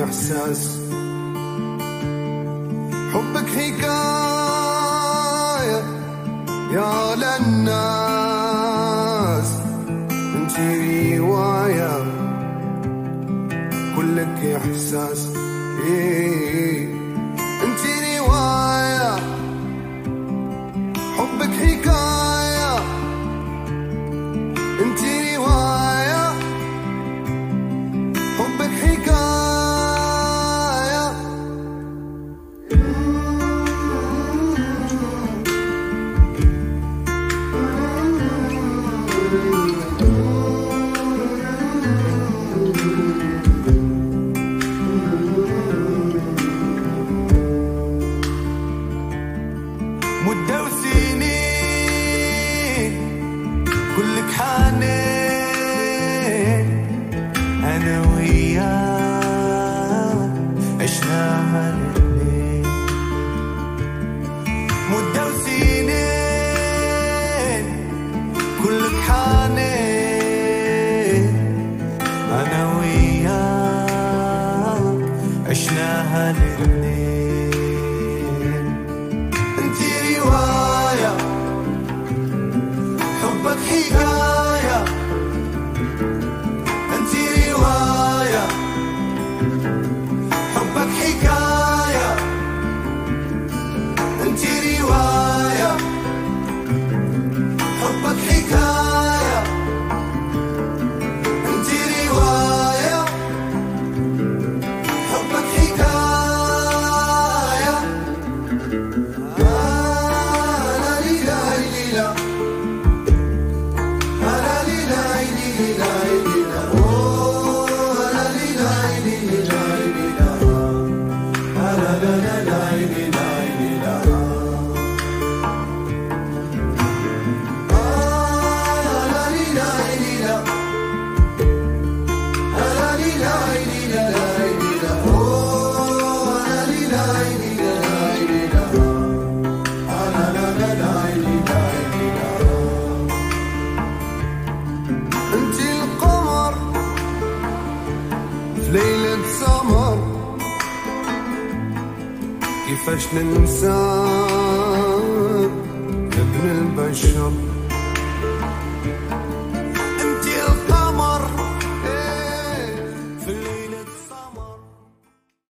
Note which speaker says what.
Speaker 1: إحساس. حبك حكاية يا للناس، انتي رواية كلك إحساس. انتي رواية، حبك حكاية، انتي رواية، حبك حكاية. مدة وسنين كلك حنين، أنا وياك عشناها الاثنين. مدة وسنين كلك حنين، أنا وياك عشناها الاثنين. انتي رواية، حبك حكاية، انتي رواية، حبك حكاية، انتي رواية، حبك حكاية، انتي رواية، حبك حكاية. انتي القمر في ليلة سمر، كيفاش ننسى ابن البشر.